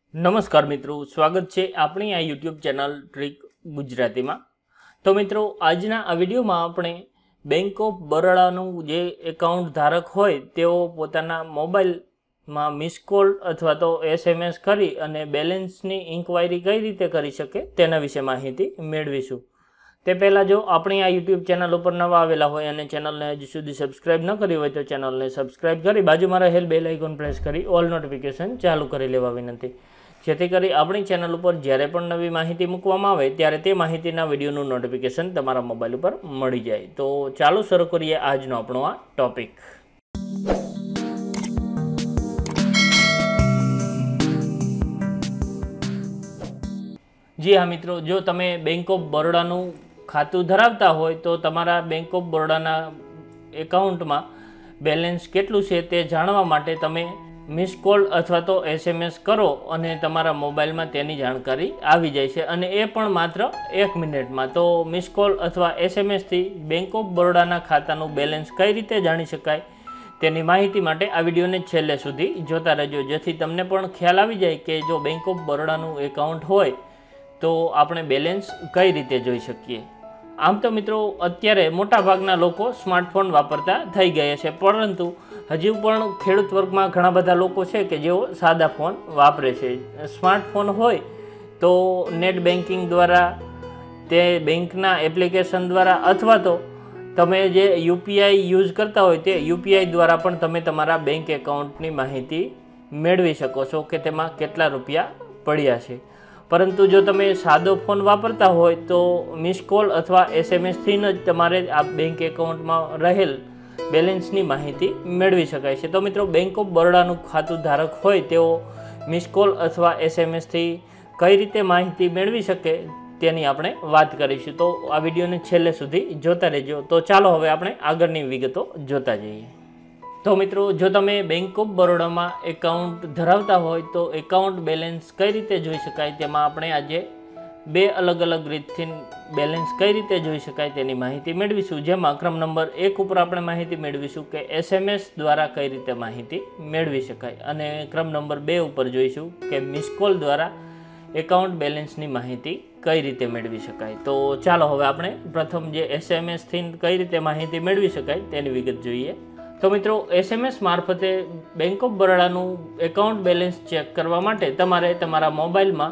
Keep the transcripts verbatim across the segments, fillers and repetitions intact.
નમસ્કાર મિત્રો, સ્વાગત છે આપણી આ યુટ્યુબ ચેનલ ટ્રીક ગુજરાતીમાં। તો મિત્રો, આજના આ વિડીયોમાં આપણે બેંક ઓફ બરોડાનું જે એકાઉન્ટ ધારક હોય તેઓ પોતાના મોબાઈલમાં મિસ કોલ અથવા તો એસએમએસ કરી અને બેલેન્સની ઇન્ક્વાયરી કઈ રીતે કરી શકે તેના વિશે માહિતી મેળવીશું। તે પહેલાં જો આપણી આ યુટ્યુબ ચેનલ ઉપર નવા આવેલા હોય અને ચેનલને હજુ સુધી સબસ્ક્રાઈબ ન કરી હોય તો ચેનલને સબસ્ક્રાઈબ કરી બાજુમાં રહેલ બેલ આઇકોન પ્રેસ કરી ઓલ નોટિફિકેશન ચાલુ કરી લેવા વિનંતી, જેથી કરી આપણી ચેનલ ઉપર જ્યારે પણ નવી માહિતી મૂકવામાં આવે ત્યારે તે માહિતીના વિડીયોનું નોટિફિકેશન તમારા મોબાઈલ ઉપર મળી જાય। તો ચાલો શરૂ કરીએ આજનો આપણો આ ટોપિક। જી હા મિત્રો, જો તમે બેંક ઓફ બરોડાનું ખાતું ધરાવતા હોય તો તમારા બેંક ઓફ બરોડાના એકાઉન્ટમાં બેલેન્સ કેટલું છે તે જાણવા માટે તમે મિસ કોલ અથવા તો એસએમએસ કરો અને તમારા મોબાઈલમાં તેની જાણકારી આવી જાય છે, અને એ પણ માત્ર એક મિનિટમાં। તો મિસ કોલ અથવા એસએમએસથી બેંક ઓફ બરોડાના ખાતાનું બેલેન્સ કઈ રીતે જાણી શકાય તેની માહિતી માટે આ વિડીયોને છેલ્લે સુધી જોતા રહેજો, જેથી તમને પણ ખ્યાલ આવી જાય કે જો બેંક ઓફ બરોડાનું એકાઉન્ટ હોય તો આપણે બેલેન્સ કઈ રીતે જોઈ શકીએ। આમ તો મિત્રો, અત્યારે મોટાભાગના લોકો સ્માર્ટફોન વાપરતા થઈ ગયા છે, પરંતુ હજુ પણ ખેડૂત વર્ગમાં ઘણા બધા લોકો છે કે જેઓ સાદા ફોન વાપરે છે। સ્માર્ટફોન હોય તો નેટ બેન્કિંગ દ્વારા, તે બેંકના એપ્લિકેશન દ્વારા અથવા તો તમે જે યુપીઆઈ યુઝ કરતા હોય તે યુપીઆઈ દ્વારા પણ તમે તમારા બેંક એકાઉન્ટની માહિતી મેળવી શકો છો કે તેમાં કેટલા રૂપિયા પડ્યા છે। પરંતુ જો તમે સાદો ફોન વાપરતા હોય તો મિસ કોલ અથવા એસએમએસથી જ તમારે આ બેંક એકાઉન્ટમાં રહેલ બેલેન્સની માહિતી મેળવી શકાય છે। તો મિત્રો, બેંક ઓફ બરોડાનું ખાતું ધારક હોય તેઓ મિસ કોલ અથવા એસએમએસથી કઈ રીતે માહિતી મેળવી શકે તેની આપણે વાત કરીશું। તો આ વિડીયોને છેલ્લે સુધી જોતા રહેજો। તો ચાલો હવે આપણે આગળની વિગતો જોતા જઈએ। તો મિત્રો, જો તમે બેંક ઓફ બરોડામાં એકાઉન્ટ ધરાવતા હોય તો એકાઉન્ટ બેલેન્સ કઈ રીતે જોઈ શકાય તેમાં આપણે આજે બે અલગ અલગ રીતથી બેલેન્સ કઈ રીતે જોઈ શકાય તેની માહિતી મેળવીશું, જેમાં ક્રમ નંબર એક ઉપર આપણે માહિતી મેળવીશું કે એસએમએસ દ્વારા કઈ રીતે માહિતી મેળવી શકાય, અને ક્રમ નંબર બે ઉપર જોઈશું કે મિસ કોલ દ્વારા એકાઉન્ટ બેલેન્સની માહિતી કઈ રીતે મેળવી શકાય। તો ચાલો હવે આપણે પ્રથમ જે એસએમએસથી કઈ રીતે માહિતી મેળવી શકાય તેની વિગત જોઈએ। તો મિત્રો, એસએમએસ મારફતે બેંક ઓફ બરોડાનું એકાઉન્ટ બેલેન્સ ચેક કરવા માટે તમારે તમારા મોબાઈલમાં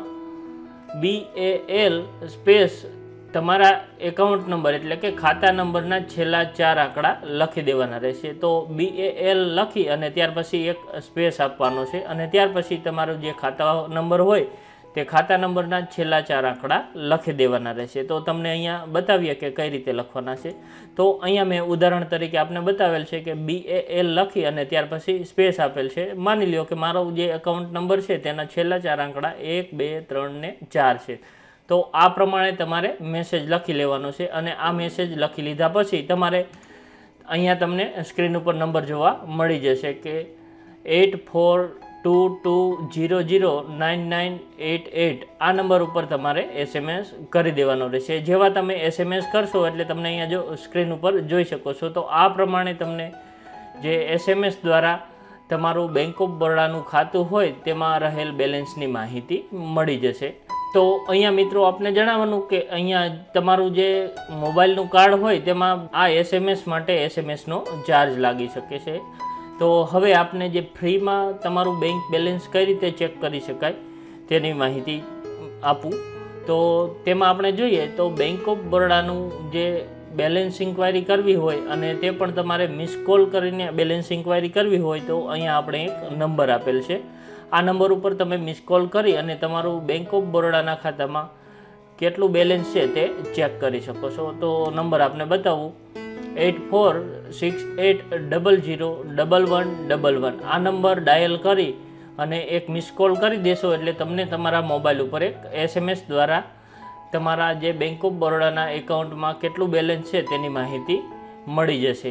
બી એ એલ સ્પેસ તમારા એકાઉન્ટ નંબર એટલે કે ખાતા નંબરના છેલ્લા ચાર આંકડા લખી દેવાના રહેશે। તો બી એ એલ લખી અને ત્યાર પછી એક સ્પેસ આપવાનો છે, અને ત્યાર પછી તમારો જે ખાતા નંબર હોય તે ખાતા નંબરના છેલ્લા ચાર આંકડા લખી દેવાના રહેશે। તો તમને અહીંયા બતાવીએ કે કઈ રીતે લખવાના છે। તો અહીંયા મેં ઉદાહરણ તરીકે આપને બતાવેલ છે કે બી એ એલ લખી અને ત્યાર પછી સ્પેસ આપેલ છે। માની લ્યો કે મારો જે એકાઉન્ટ નંબર છે તેના છેલ્લા ચાર આંકડા એક બે ત્રણ ને ચાર છે। તો આ પ્રમાણે તમારે મેસેજ લખી લેવાનો છે, અને આ મેસેજ લખી લીધા પછી તમારે અહીંયા તમને સ્ક્રીન ઉપર નંબર જોવા મળી જશે કે eight four two two zero zero nine nine eight eight આ નંબર ઉપર તમારે એસએમએસ કરી દેવાનો રહેશે। જેવા તમે એસએમએસ કરશો એટલે તમને અહીંયા જો સ્ક્રીન ઉપર જોઈ શકો છો, તો આ પ્રમાણે તમને જે એસએમએસ દ્વારા તમારું બેંક ઓફ બરોડાનું ખાતું હોય તેમાં રહેલ બેલેન્સની માહિતી મળી જશે। તો અહીંયા મિત્રો આપને જણાવવાનું કે અહીંયા તમારું જે મોબાઈલનું કાર્ડ હોય તેમાં આ એસએમએસ માટે એસએમએસનો ચાર્જ લાગી શકે છે। તો હવે આપને જે ફ્રીમાં તમારું બેંક બેલેન્સ કઈ રીતે ચેક કરી શકાય તેની માહિતી આપું। તો તેમાં આપણે જોઈએ તો બેંક ઓફ બરોડાનું જે બેલેન્સ ઇન્ક્વાયરી કરવી હોય અને તે પણ તમારે મિસ કોલ કરીને બેલેન્સ ઇન્ક્વાયરી કરવી હોય તો અહીંયા આપણે એક નંબર આપેલ છે। આ નંબર ઉપર તમે મિસ કોલ કરી અને તમારું બેંક ઓફ બરોડાના ખાતામાં કેટલું બેલેન્સ છે તે ચેક કરી શકો છો। તો નંબર આપને બતાવું, eight four six eight double zero double one double one આ નંબર ડાયલ કરી અને એક મિસ કોલ કરી દેશો એટલે તમને તમારા મોબાઈલ ઉપર એક એસએમએસ દ્વારા તમારા જે બેંક ઓફ બરોડાના એકાઉન્ટમાં કેટલું બેલેન્સ છે તેની માહિતી મળી જશે।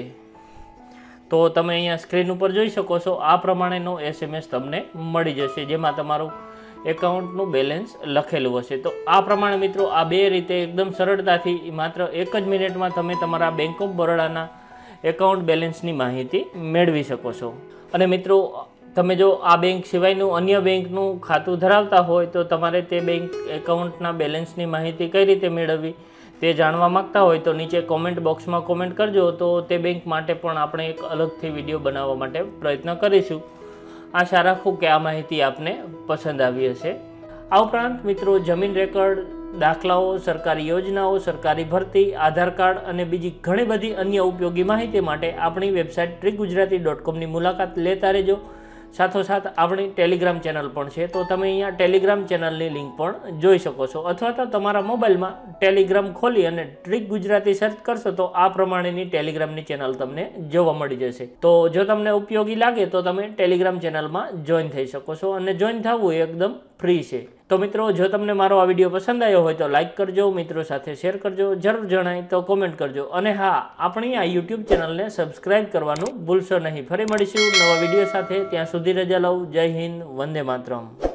તો તમે અહીંયા સ્ક્રીન ઉપર જોઈ શકો છો આ પ્રમાણેનો એસએમએસ તમને મળી જશે, જેમાં તમારું એકાઉન્ટનું બેલેન્સ લખેલું હશે। તો આ પ્રમાણે મિત્રો, આ બે રીતે એકદમ સરળતાથી માત્ર એક જ મિનિટમાં તમે તમારા બેંક ઓફ બરોડાના એકાઉન્ટ બેલેન્સની માહિતી મેળવી શકો છો। અને મિત્રો, તમે જો આ બેંક સિવાયનું અન્ય બેંકનું ખાતું ધરાવતા હોય તો તમારે તે બેંક એકાઉન્ટના બેલેન્સની માહિતી કઈ રીતે મેળવવી તે જાણવા માગતા હોય તો નીચે કોમેન્ટ બોક્સમાં કોમેન્ટ કરજો, તો તે બેંક માટે પણ આપણે એક અલગથી વિડીયો બનાવવા માટે પ્રયત્ન કરીશું. આશા રાખું કે આ માહિતી આપને પસંદ આવી હશે. આ ઉપરાંત મિત્રો, જમીન રેકર્ડ, દાખલાઓ, સરકારી યોજનાઓ, સરકારી ભરતી, આધાર કાર્ડ અને બીજી ઘણી બધી અન્ય ઉપયોગી માહિતી માટે આપણી વેબસાઇટ ટ્રીક ગુજરાતી ડોટ કોમની મુલાકાત લેતા રહેજો. સાથોસાથ આપણી ટેલિગ્રામ ચેનલ પણ છે, તો તમે અહીંયા ટેલિગ્રામ ચેનલની લિંક પણ જોઈ શકો છો, અથવા તો તમારા મોબાઈલમાં ટેલિગ્રામ ખોલી અને ટ્રીક ગુજરાતી સર્ચ કરશો તો આ પ્રમાણેની ટેલિગ્રામની ચેનલ તમને જોવા મળી જશે. તો જો તમને ઉપયોગી લાગે તો તમે ટેલિગ્રામ ચેનલમાં જોઈન થઈ શકો છો, અને જોઈન થવું એ એકદમ ફ્રી છે. તો મિત્રો, જો તમને મારો આ વિડીયો પસંદ આવ્યો હોય તો લાઇક કરજો, મિત્રો સાથે શેર કરજો, જરૂર જણાય તો કોમેન્ટ કરજો, અને હા, આપણી આ યુટ્યુબ ચેનલને સબસ્ક્રાઇબ કરવાનું ભૂલશો નહીં. ફરી મળીશું નવા વિડીયો સાથે, ત્યાં સુધી રજા લઉં. જય હિન્દ, વંદે માતરમ.